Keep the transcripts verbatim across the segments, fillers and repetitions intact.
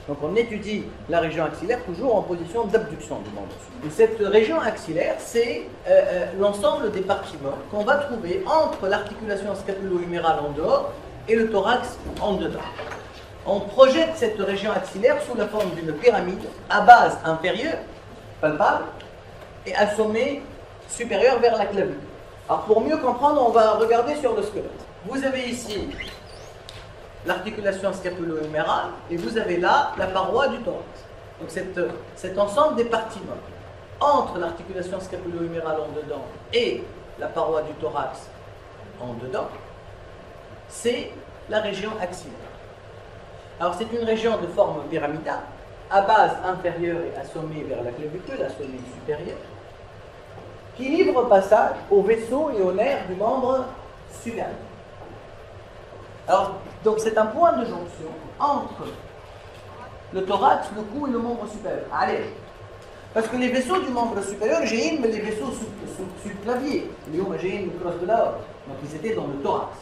Donc on étudie la région axillaire toujours en position d'abduction du membre supérieur. Et cette région axillaire, c'est euh, euh, l'ensemble des partiments qu'on va trouver entre l'articulation scapulo-humérale en dehors et le thorax en dedans. On projette cette région axillaire sous la forme d'une pyramide à base inférieure, palpable, et à sommet supérieur vers la clavicule. Alors pour mieux comprendre, on va regarder sur le squelette. Vous avez ici l'articulation scapulo-humérale et vous avez là la paroi du thorax. Donc cette, cet ensemble des partiments entre l'articulation scapulo-humérale en dedans et la paroi du thorax en dedans, c'est la région axillaire. Alors c'est une région de forme pyramidale, à base inférieure et à sommet vers la clavicule, à sommet supérieur, qui livre passage au vaisseau et aux nerfs du membre supérieur. Alors, donc c'est un point de jonction entre le thorax, le cou et le membre supérieur. Allez, parce que les vaisseaux du membre supérieur, j'ai une, mais les vaisseaux subclaviers, j'ai une crosse de la haute. Donc ils étaient dans le thorax.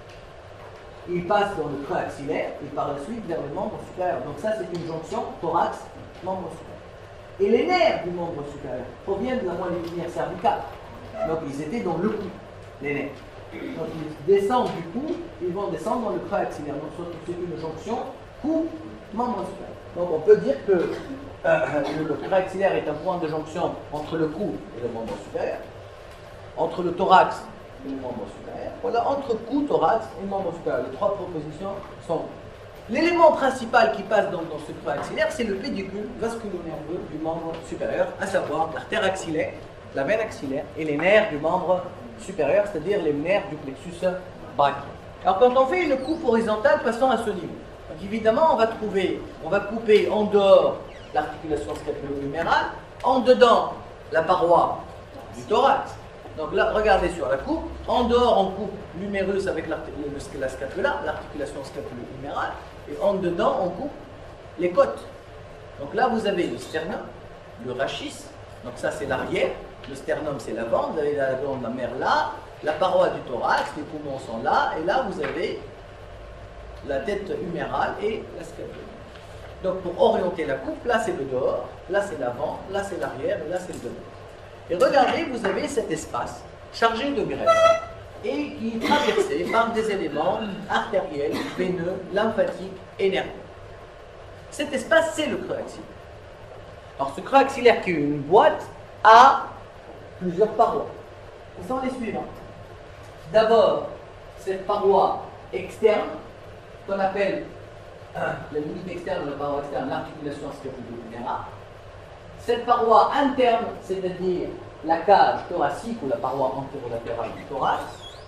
Ils passent dans le creux axillaire et par la suite vers le membre supérieur. Donc ça c'est une jonction thorax-membre supérieur. Et les nerfs du membre supérieur proviennent de la moelle épinière cervicale. Donc ils étaient dans le cou, les nerfs. Donc ils descendent du cou, ils vont descendre dans le creux axillaire. Donc c'est une jonction cou-membre supérieur. Donc on peut dire que euh, le, le creux axillaire est un point de jonction entre le cou et le membre supérieur, entre le thorax et le membre supérieur. Voilà, entre cou, thorax et membre supérieur. Les trois propositions sont. L'élément principal qui passe dans, dans ce creux axillaire, c'est le pédicule vasculo-nerveux du membre supérieur, à savoir l'artère axillaire, la veine axillaire et les nerfs du membre supérieur, c'est-à-dire les nerfs du plexus brachial. Alors quand on fait une coupe horizontale passant à ce niveau, donc évidemment on va trouver, on va couper en dehors l'articulation scapulo-humérale, en dedans la paroi du thorax. Donc là, regardez sur la coupe, en dehors on coupe l'humérus avec la scapula, l'articulation scapulo-humérale, et en dedans on coupe les côtes. Donc là vous avez le sternum, le rachis, donc ça c'est l'arrière, le sternum c'est l'avant, vous avez la glande mammaire là, la paroi du thorax, les poumons sont là, et là vous avez la tête humérale et la scapula. Donc pour orienter la coupe, là c'est le dehors, là c'est l'avant, là c'est l'arrière, et là c'est le devant. Et regardez, vous avez cet espace chargé de graisse et qui est traversé par des éléments artériels, veineux, lymphatiques et nerveux. Cet espace, c'est le creux axillaire. Alors ce creux axillaire qui est une boîte a plusieurs parois. Ce sont les suivantes. D'abord, cette paroi externe, qu'on appelle euh, la limite externe de la paroi externe, l'articulation scapulo-humérale. Cette paroi interne, c'est-à-dire la cage thoracique ou la paroi antérolatérale du thorax.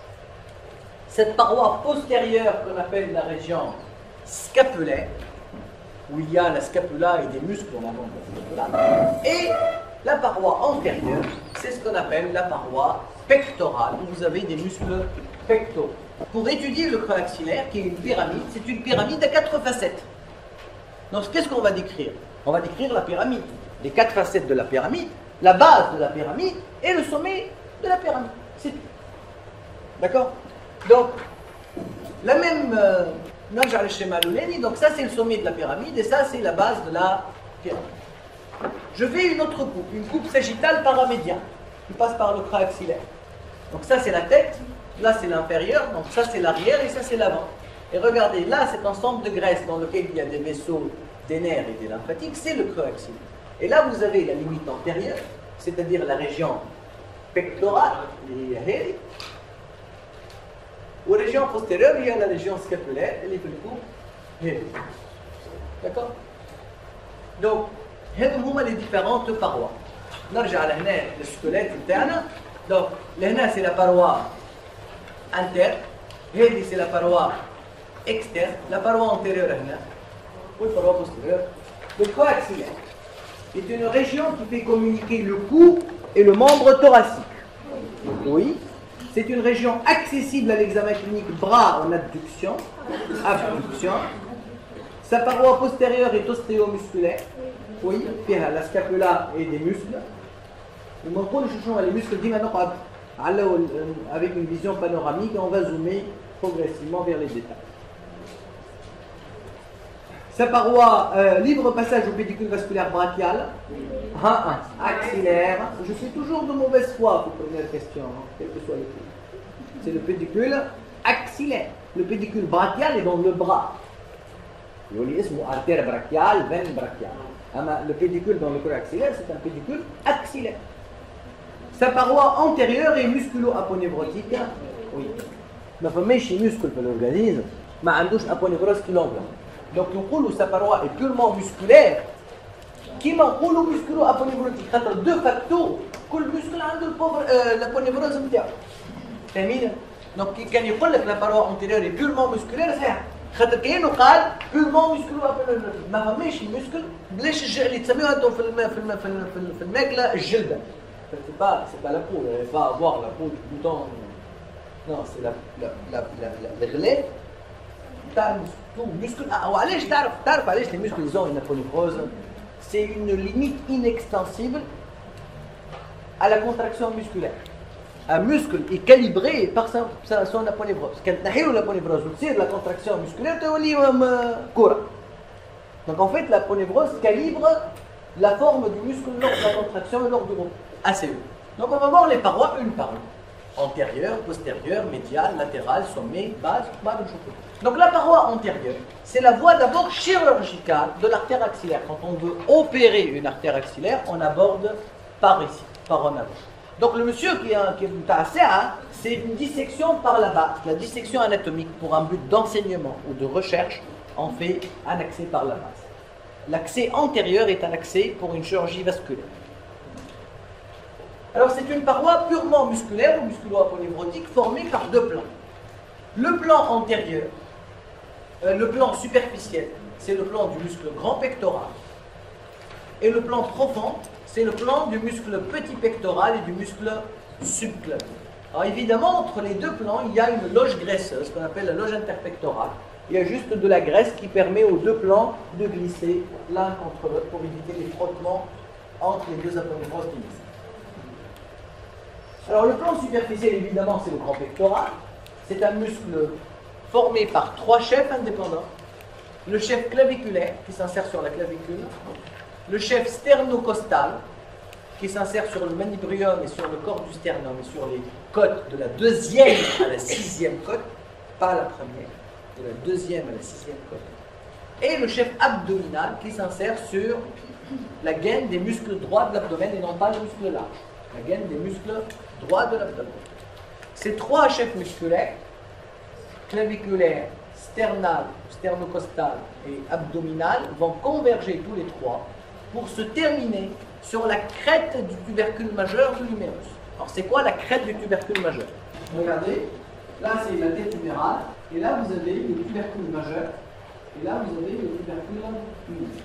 Cette paroi postérieure qu'on appelle la région scapulaire, où il y a la scapula et des muscles en avant de la scapula. Et la paroi antérieure, c'est ce qu'on appelle la paroi pectorale, où vous avez des muscles pectoraux. Pour étudier le creux axillaire, qui est une pyramide, c'est une pyramide à quatre facettes. Donc qu'est-ce qu'on va décrire? On va décrire la pyramide. Les quatre facettes de la pyramide, la base de la pyramide et le sommet de la pyramide. C'est tout. D'accord? Donc, la même... Euh, donc ça c'est le sommet de la pyramide et ça c'est la base de la pyramide. Je fais une autre coupe, une coupe sagittale paramédiane qui passe par le creux axillaire. Donc ça c'est la tête, là c'est l'inférieur, donc ça c'est l'arrière et ça c'est l'avant. Et regardez, là cet ensemble de graisse dans lequel il y a des vaisseaux, des nerfs et des lymphatiques, c'est le creux axillaire. Et là, vous avez la limite antérieure, c'est-à-dire la région pectorale, les héri. Ou la région postérieure, il y a la région scapulaire, et les héri. D'accord? Donc, هذو هما les différentes parois. نرجع لهنا للسكولات بتاعنا. Donc, لهنا c'est la paroi interne, هذه c'est la paroi externe, la paroi antérieure هنا, ou la paroi postérieure. Le creux axillaire est une région qui fait communiquer le cou et le membre thoracique. Oui, c'est une région accessible à l'examen clinique bras en abduction, abduction. Sa paroi postérieure est ostéomusculaire. Oui, il y a la scapula et des muscles. Nous montrons les muscles avec une vision panoramique. On va zoomer progressivement vers les détails. Sa paroi, euh, libre passage au pédicule vasculaire brachial. un, un, axillaire. Je suis toujours de mauvaise foi pour première question, hein, quel que soit le pays. C'est le pédicule axillaire. Le pédicule brachial est dans le bras. L'olisme, artère brachiale, veine brachiale. Le pédicule dans le corps axillaire, c'est un pédicule axillaire. Sa paroi antérieure est musculo-aponevrotique. Oui. Mais il y a des muscles dans l'organisme, mais il n'y a pas d'aponevrose qui l'enveloppe. Donc, nous sa paroi est purement musculaire. Qui m'a dit musculo-aponevrotique? Il y a deux facteurs. Tout muscle a l'aponevrose. Donc, quand il dit que la paroi antérieure est purement musculaire, c'est خاطر كأنه قال بيرمون مسكولو ابونيفروتيك ما فماش المسكل بلاش الج... اللي تسميوها انتم في الم... في الم... في, الم... في, الم... في الماكله الجلده سي با سي با لا بو با افوار لا بو دو بوتون نو سي لا لا لا لا الغلاف تاع المسكل وعلاش تعرف تعرف علاش لي مسكل يزون une aponevrose c'est une limite inextensible à la contraction musculaire. Un muscle est calibré par son aponevrose. Quand tu as l'aponevrose, tu tires la contraction musculaire, tu as court. Donc en fait, l'aponevrose calibre la forme du muscle lors de la contraction et lors du repos. Assez haut. Donc on va voir les parois une par une. Antérieure, postérieure, médiale, latérale, sommet, base, bas de cheveux. Donc la paroi antérieure, c'est la voie d'abord chirurgicale de l'artère axillaire. Quand on veut opérer une artère axillaire, on aborde par ici, par en avant. Donc le monsieur qui est, qui est assez, hein, c'est une dissection par la base, la dissection anatomique pour un but d'enseignement ou de recherche, on fait un accès par la base. L'accès antérieur est un accès pour une chirurgie vasculaire. Alors c'est une paroi purement musculaire ou musculo-aponevrotique formée par deux plans. Le plan antérieur, euh, le plan superficiel, c'est le plan du muscle grand pectoral. Et le plan profond, c'est le plan du muscle petit pectoral et du muscle subclavier. Alors évidemment, entre les deux plans, il y a une loge graisseuse, qu'on appelle la loge interpectorale. Il y a juste de la graisse qui permet aux deux plans de glisser l'un contre l'autre pour éviter les frottements entre les deux aponevroses qui glissent. Alors le plan superficiel, évidemment, c'est le grand pectoral. C'est un muscle formé par trois chefs indépendants. Le chef claviculaire, qui s'insère sur la clavicule. Le chef sternocostal, qui s'insère sur le manubrium et sur le corps du sternum et sur les côtes de la deuxième à la sixième côte, pas la première, de la deuxième à la sixième côte. Et le chef abdominal, qui s'insère sur la gaine des muscles droits de l'abdomen et non pas les muscles larges. La gaine des muscles droits de l'abdomen. Ces trois chefs musculaires, claviculaire, sternal, sternocostal et abdominal, vont converger tous les trois pour se terminer sur la crête du tubercule majeur de l'humérus. Alors c'est quoi la crête du tubercule majeur? Regardez, là c'est la tête humérale, et là vous avez le tubercule majeur, et là vous avez le tubercule mineur.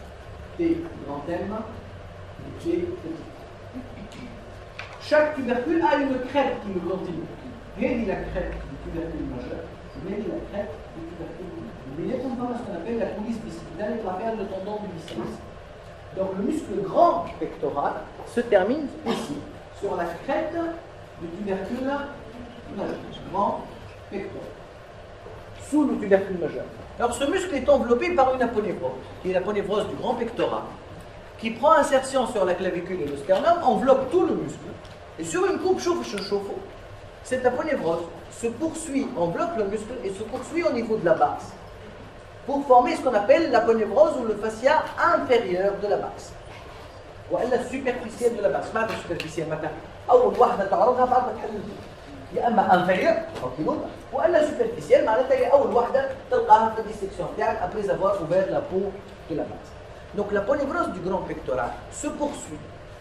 T grand M, et T petit. Chaque tubercule a une crête qui le continue. Regardez la crête du tubercule majeur, regardez la crête du tubercule mineur. Vous voyez qu'on parle de ce qu'on appelle la coulisse bicipitale et l'affaire de tendon du biceps. Donc le muscle grand pectoral se termine ici, sur la crête du tubercule majeur, grand pectoral, sous le tubercule majeur. Alors ce muscle est enveloppé par une aponévrose, qui est l'aponévrose du grand pectoral, qui prend insertion sur la clavicule et le sternum, enveloppe tout le muscle, et sur une courbe chauffe-chauffe, cette aponévrose se poursuit, enveloppe le muscle et se poursuit au niveau de la base, pour former ce qu'on appelle l'aponévrose ou le fascia inférieur de la base. Ou la superficielle de la base. ما superficielle مثلا أول واحدة تعرضها بعد ما تحل يا إما inférieur tranquillement ولا superficielle معناتها هي أول واحدة تلقاها في الديسكسيون تاعك après avoir ouvert la peau de la base. Donc l'aponévrose du grand pectoral se poursuit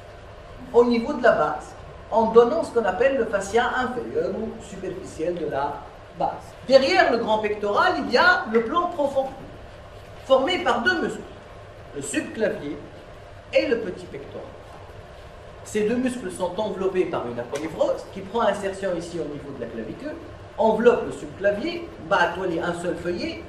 au niveau de la base en donnant ce qu'on appelle le fascia inférieur ou superficiel de la base. Derrière le grand pectoral, il y a le plan profond, formé par deux muscles, le subclavier et le petit pectoral. Ces deux muscles sont enveloppés par une aponévrose qui prend insertion ici au niveau de la clavicule, enveloppe le subclavier, un seul feuillet,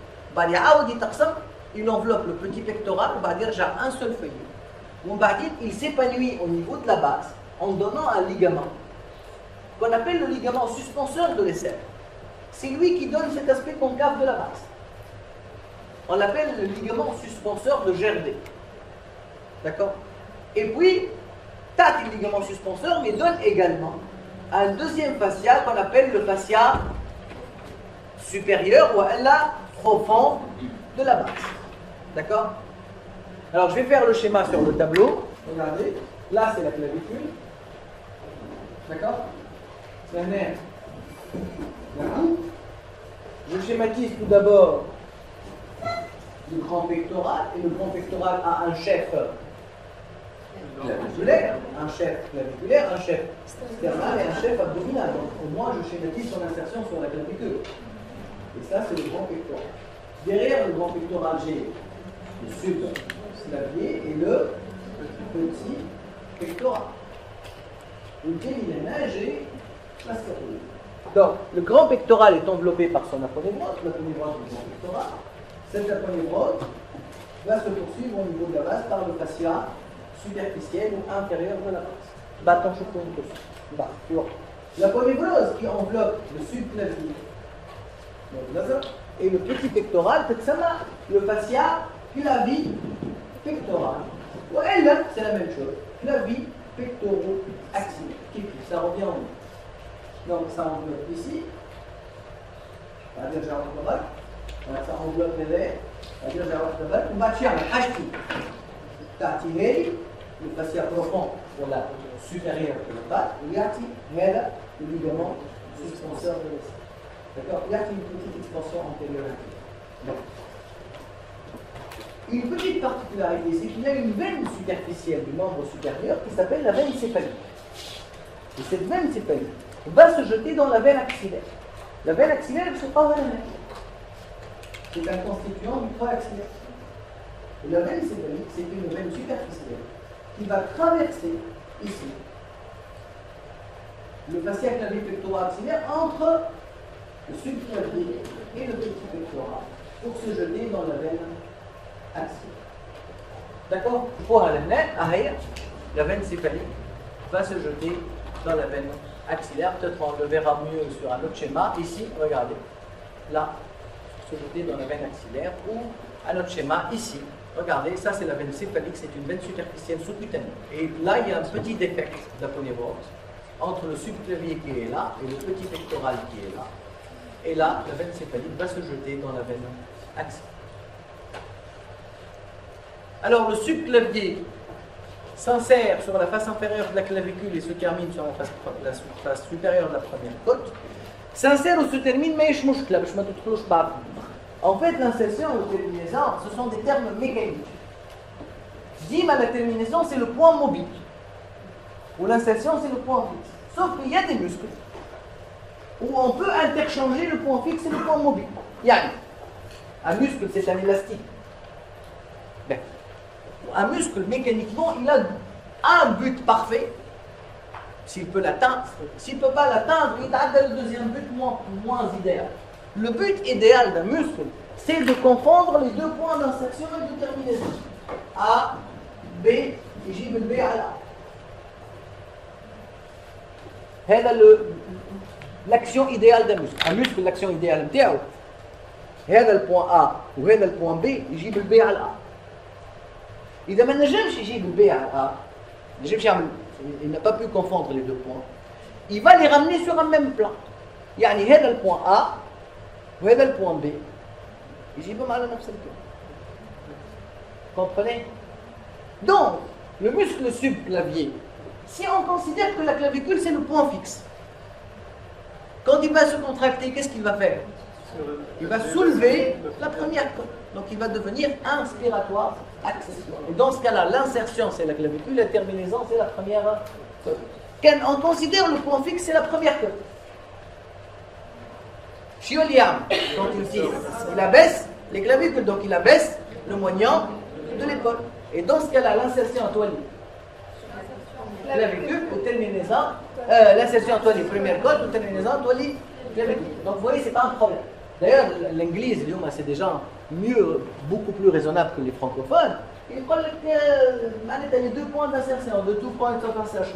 il enveloppe le petit pectoral, un seul feuillet. Il s'épanouit au niveau de la base en donnant un ligament qu'on appelle le ligament suspenseur de l'aisselle. C'est lui qui donne cet aspect concave de la base. on l'appelle le ligament suspenseur de Gerdé. D'accord? Et puis, Tat est le ligament suspenseur, mais donne également un deuxième fascia qu'on appelle le fascia supérieur ou la profond de la base. D'accord? Alors, je vais faire le schéma sur le tableau. Regardez, là c'est la clavicule. D'accord? C'est un nerf. D'accord? Je schématise tout d'abord le grand pectoral, et le grand pectoral a un chef claviculaire, un chef claviculaire, un chef sternal et un chef abdominal. Donc au moins je schématise son insertion sur la clavicule. Et ça c'est le grand pectoral. Derrière le grand pectoral, j'ai le subclavier et le petit pectoral. Ultérieurement, j'ai la scapula. Donc, le grand pectoral est enveloppé par son aponévrose, l'aponévrose du grand pectoral. Cette aponévrose va se poursuivre au niveau de la base par le fascia superficiel ou inférieur de la base. Bâton choucou Bah, tu vois. L'aponévrose qui enveloppe le subclavier et le petit pectoral, le fascia clavipectoral. Et là, c'est la même chose. Clavi pectoro-axillaire. Ça revient en haut. Donc ça enveloppe ici. C'est-à-dire j'ai un ça enveloppe les verres. C'est-à-dire j'ai un on va tirer un hachti. T'attirer le fascia profond pour la supérieure de la patte. Il y a le ligament suspenseur de l'os. D'accord? Il y a une petite extension antérieure. Donc, une petite particularité, c'est qu'il y a une veine superficielle du membre supérieur qui s'appelle la veine céphalique. Et cette veine céphalique va se jeter dans la veine axillaire. La veine axillaire, elle se passe dans la veine. C'est un constituant du trait axillaire. Et la veine céphalique, c'est une veine superficielle qui va traverser ici le fascia clavipectoro-axillaire entre le subclavier et le petit pectoral pour se jeter dans la veine axillaire. D'accord? Pour la veine, la veine céphalique va se jeter dans la veine axillaire. Peut-être on le verra mieux sur un autre schéma. Ici, regardez. Là, se jeter dans la veine axillaire. Ou un autre schéma, ici. Regardez, ça c'est la veine céphalique, c'est une veine superficielle sous-cutanée. Et là, il y a un petit défect d'aponévrose entre le subclavier qui est là et le petit pectoral qui est là. Et là, la veine céphalique va se jeter dans la veine axillaire. Alors, le subclavier s'insère sur la face inférieure de la clavicule et se termine sur la face, la face supérieure de la première côte. S'insère ou se termine, mais je ne touche pas. En fait, l'insertion ou terminaison, ce sont des termes mécaniques. Dim à la terminaison, c'est le point mobile. Ou l'insertion, c'est le point fixe. Sauf qu'il y a des muscles où on peut interchanger le point fixe et le point mobile. Yani, un muscle, c'est un élastique. Ben, un muscle, mécaniquement, il a un but parfait. S'il peut l'atteindre, s'il ne peut pas l'atteindre, il a le deuxième but moins, moins idéal. Le but idéal d'un muscle, c'est de confondre les deux points d'insertion et de terminaison. A, B, et J, B à la. C'est l'action idéale d'un muscle. Un muscle, l'action idéale c'est le point A ou le point B, il y a le B à la. إذا ما نجمش يجيب البي على A, il n'a pas pu confondre les deux points, il va les ramener sur un même plan. يعني هذا le point A وهذا le point B يجيبهم على نفس البلان. Comprenez? Donc, le muscle subclavier, si on considère que la clavicule c'est le point fixe, quand il va se contracter, qu'est-ce qu'il va faire? Il va soulever la première côte. Donc il va devenir inspiratoire accessoire. Et dans ce cas-là, l'insertion c'est la clavicule, la terminaison c'est la première côte. Quand on considère le point fixe, c'est la première côte. Chioliam, quand il tire, il abaisse les clavicules, donc il abaisse le moignon de l'épaule. Et dans ce cas-là, l'insertion toilie, clavicule ou terminaison, euh, l'insertion toilie, première côte ou terminaison toilie, clavicule. Donc vous voyez, c'est pas un problème. D'ailleurs, l'anglais, c'est déjà mieux, beaucoup plus raisonnable que les francophones. Il prend les deux points d'insertion, de two points of insertion.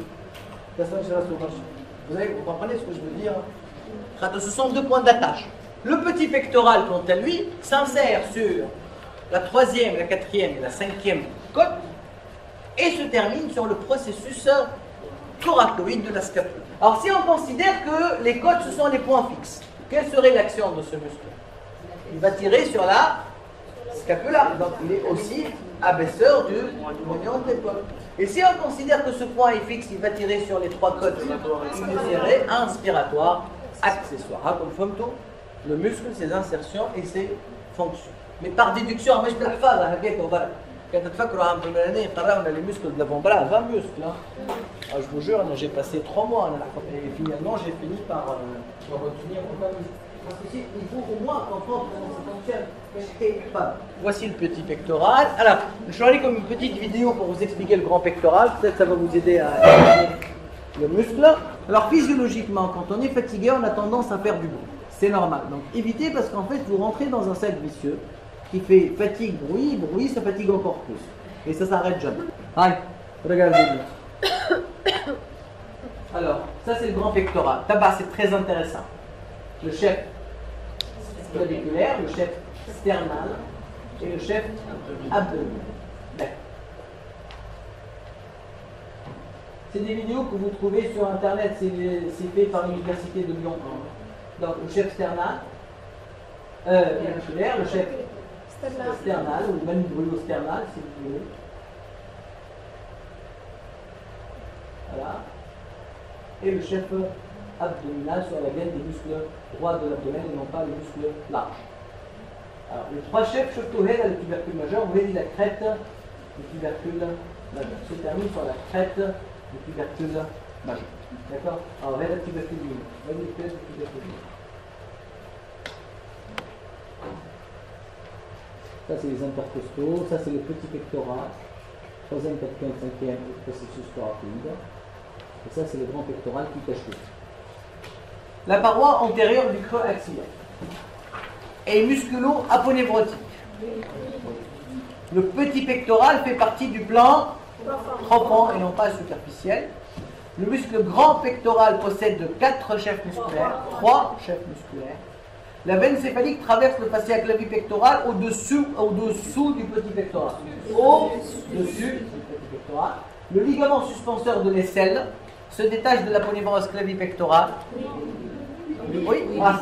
Vous, avez, vous comprenez ce que je veux dire? Ce sont deux points d'attache. Le petit pectoral, quant à lui, s'insère sur la troisième, la quatrième et la cinquième côte et se termine sur le processus thoracoïde de la scapula. Alors si on considère que les côtes, ce sont les points fixes, quelle serait l'action de ce muscle? Il va tirer sur la scapula, donc il est aussi abaisseur du moignon d'épaule. Et si on considère que ce point est fixe, il va tirer sur les trois côtes, il serait inspiratoire accessoire. Ah, comme femme tout, le muscle, ses insertions et ses fonctions. Mais par déduction, je ne sais pas, quand tu fais en première année, on a les muscles de l'avant-bras, vingt muscles. Hein. Ah, je vous jure, j'ai passé trois mois et finalement j'ai fini par euh, retenir aucun muscle. Parce que il faut au moins comprendre comment ça fonctionne. Voici le petit pectoral. Alors, je vais aller comme une petite vidéo pour vous expliquer le grand pectoral. Peut-être ça va vous aider à expliquer le muscle. Alors, physiologiquement, quand on est fatigué, on a tendance à faire du bruit. C'est normal. Donc, évitez parce qu'en fait, vous rentrez dans un cercle vicieux qui fait fatigue, bruit, bruit, ça fatigue encore plus. Et ça s'arrête jamais. Allez, regardez-le. Alors, ça c'est le grand pectoral. Tabac, c'est très intéressant. Le chef claviculaire, le chef sternal et le chef abdominal. C'est des vidéos que vous trouvez sur internet, c'est fait par l'université de Lyon. Donc le chef sternal, euh, claviculaire, le chef sternal, ou même brûlo-sternal si vous voulez. Voilà. Et le chef abdominal sur la gaine des muscles droits de l'abdomen et non pas les muscles larges. Alors, les trois chefs, surtout là, le tubercule majeur, vous voyez la crête du tubercule majeur. Se termine sur la crête du tubercule majeur. D'accord? Alors, là, le tubercule mineur. Vous voyez la crête du tubercule mineur. Ça, c'est les intercostaux. Ça, c'est le petit pectoral. Troisième, quatrième, cinquième, processus thoracoïde. Et ça, c'est le grand pectoral qui cache tout. La paroi antérieure du creux axillaire est musculo-aponévrotique. Le petit pectoral fait partie du plan profond et non pas superficiel. Le muscle grand pectoral possède quatre chefs musculaires, trois chefs musculaires. La veine céphalique traverse le fascia clavipectoral au-dessous, au-dessous du petit pectoral. Au-dessus du petit pectoral. Le ligament suspenseur de l'aisselle se détache de l'aponévrose clavipectorale. Oui, grâce.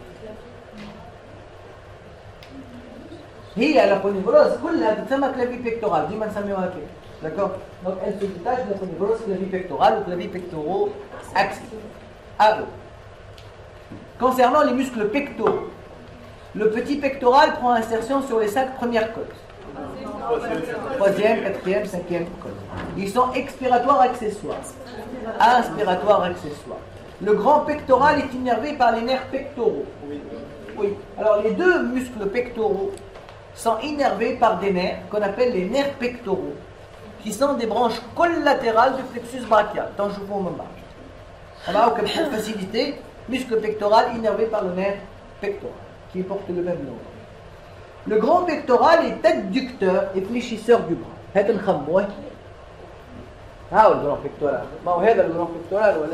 هي l'aponévrose كلها تسمى clavipectorale دي ما نسميوها كده. D'accord? Donc elle se détache de l'aponévrose clavipectorale ou clavipectoraux axillaires. À eux. Concernant les muscles pectoraux, le petit pectoral prend insertion sur les cinq premières côtes. Troisième, quatrième, cinquième côte. Ils sont expiratoires accessoires. Inspiratoires accessoires. Le grand pectoral est innervé par les nerfs pectoraux. Oui. Alors les deux muscles pectoraux sont innervés par des nerfs qu'on appelle les nerfs pectoraux, qui sont des branches collatérales du plexus brachial. Tant je vous me marque. Alors, pour faciliter, muscle pectoral innervé par le nerf pectoral, qui porte le même nom. Le grand pectoral est adducteur et fléchisseur du bras. هذا نخموه. ها هو الجرام pectoral. ما هو هذا الجرام pectoral ولا؟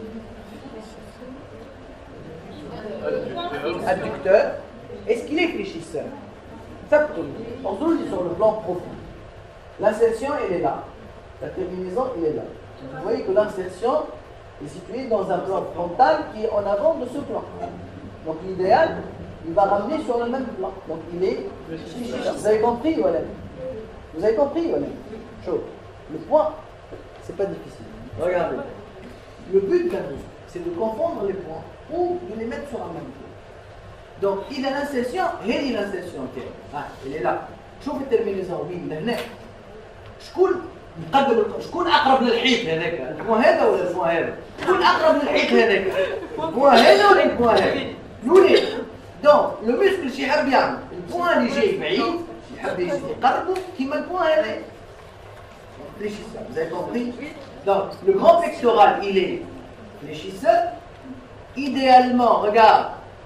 Adducteur. Est-ce qu'il est fléchisseur? Exactement. Aujourd'hui, sur le plan profond. L'insertion, elle est là. La terminaison, elle est là. Vous voyez que l'insertion est située dans un plan frontal qui est en avant de ce plan. Donc l'idéal, il va ramener sur le même plan. Donc il est fléchisseur. Vous avez compris, voilà? Vous avez compris, voilà? Chaud. Le point, c'est pas difficile. Regardez. Le but d'un muscle, c'est de confondre les points ou de les mettre sur un même plan. Donc il a l'insertion, et il a l'insertion. Ah, elle est là. شوف الترمينيزون وين لهنا. شكون مقدم شكون اقرب للحيط هذاك؟ البوان هذا ولا البوان هذا؟ شكون اقرب للحيط هذاك؟ البوان هذا ولا البوان هذا؟ لولي. دونك لو مسكل شي يحب يعمل البوان اللي جاي بعيد يحب يقربه كيما البوان هذا. Fléchisseur, vous avez compris? Donc, le grand pectoral, il est fléchisseur. Idéalement, regarde,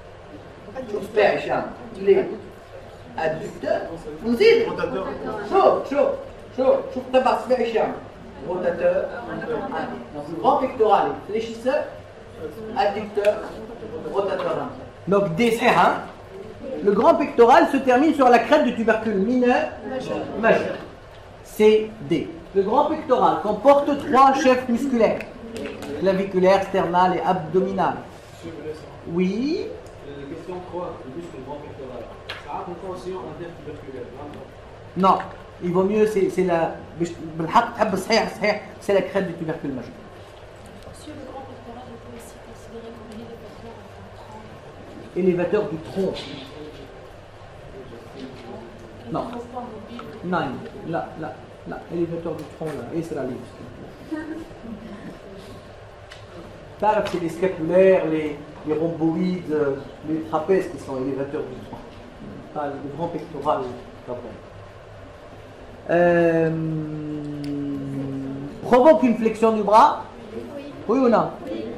il est adducteur. Vous dites chaud, chaud, chaud, chaud, rotateur. Donc, le grand pectoral est fléchisseur, adducteur, rotateur. Donc D, c'est un. Le grand pectoral se termine sur la crête du tubercule mineur majeur. C'est D. Le grand pectoral comporte trois chefs musculaires. Claviculaire, sternal et abdominal. Oui. La question trois, le muscle grand pectoral. Ça a une tension intertuberculaire. Non. Il vaut mieux, c'est la. C'est la crête du tubercule majeur. Monsieur, le grand pectoral est aussi considéré comme l'élévateur en tronc. Élévateur du tronc. Non. Non, là, là, là. Élévateur du tronc, là. Israël. C'est les scapulaires, les, les rhomboïdes, les trapèzes qui sont élévateurs du tronc. Pas le grand pectoral, pas bon. Euh, provoque une flexion du bras? Oui ou non?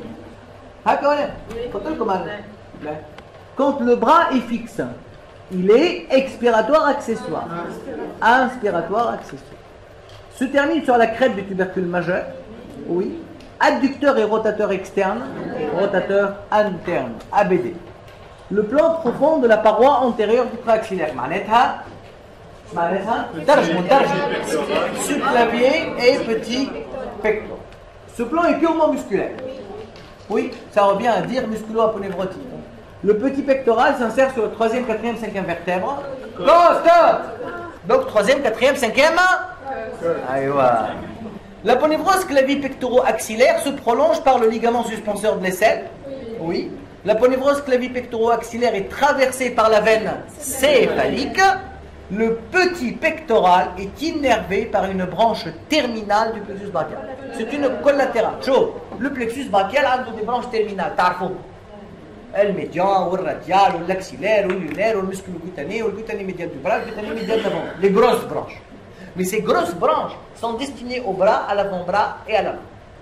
Quand le bras est fixe, il est expiratoire accessoire. Inspiratoire accessoire. Se termine sur la crête du tubercule majeur. Oui. Adducteur et rotateur externe, rotateur interne, A B D. Le plan profond de la paroi antérieure du préaxillaire. معناتها معناتها نترجموا نترجموا subclavier et petit pectoral. Ce plan est purement musculaire. Oui, ça revient à dire musculo-aponeurotique. Le petit pectoral s'insère sur le troisième, quatrième, cinquième vertèbre. Non, stop. Donc troisième, quatrième, cinquième. Aïwa. L'aponévrose clavipectoro-axillaire se prolonge par le ligament suspenseur de l'aisselle. Oui. L'aponévrose clavipectoro-axillaire est traversée par la veine céphalique. Le petit pectoral est innervé par une branche terminale du plexus brachial. C'est une collatérale. Chaud. Le plexus brachial a des branches terminales. Tarfou. Le médian, le radial, l'axillaire, le lunaire, le musculo-cutané, le cutané médial du bras, le cutané médial de l'avant. Les grosses branches. Mais ces grosses branches sont destinées au bras, à l'avant-bras et à l'avant.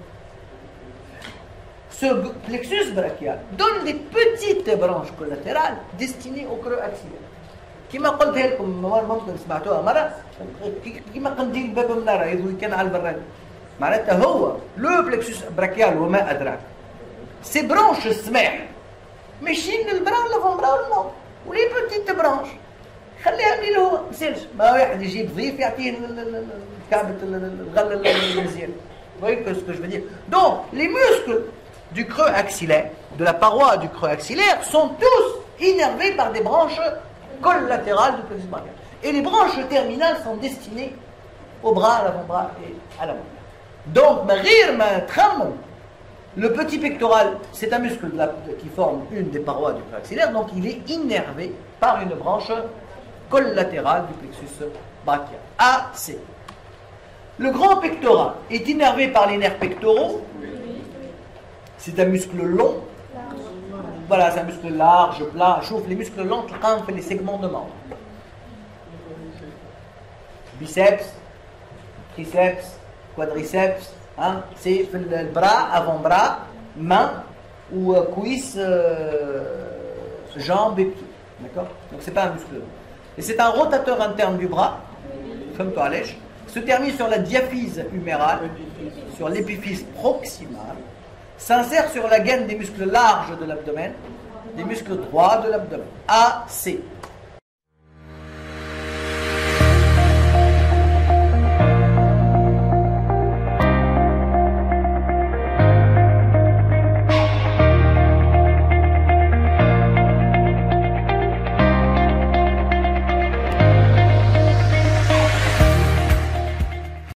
Ce plexus brachial donne des petites branches collatérales destinées au creux axillaire. كما قلتها لكم ممكن سمعتوها مرة كما قنديل باب منارة إذا كان على البراد معناتها هو لو بلكسوس براكيال وما أدراك سي برانش السماح ماشيين للبران لافون برا والمون ولي بوتيت برانش خليها منين هو ما يسالش ما واحد يجيب ضيف يعطيه كعبة الغلة المزيان. Vous voyez ce que je veux dire? Donc les muscles du creux axillaire, de la paroi du creux axillaire sont tous innervés par des branches collatérales du plexus brachial. Et les branches terminales sont destinées au bras, à l'avant-bras et à l'avant. Donc, le petit pectoral, c'est un muscle de la, qui forme une des parois du creux axillaire, donc il est innervé par une branche collatérale du plexus brachial. A, C. Le grand pectoral est innervé par les nerfs pectoraux. C'est un muscle long. Voilà, c'est un muscle large, plat, chauffe. Les muscles longs, on fait les segments de membres. Biceps, triceps, quadriceps, hein, c'est le bras, avant-bras, main ou euh, cuisse, euh, jambes et pieds. D'accord? Donc c'est pas un muscle long. Et c'est un rotateur interne du bras, comme toi à lèche, se termine sur la diaphyse humérale, sur l'épiphyse proximale, s'insère sur la gaine des muscles larges de l'abdomen, des muscles droits de l'abdomen. A, C.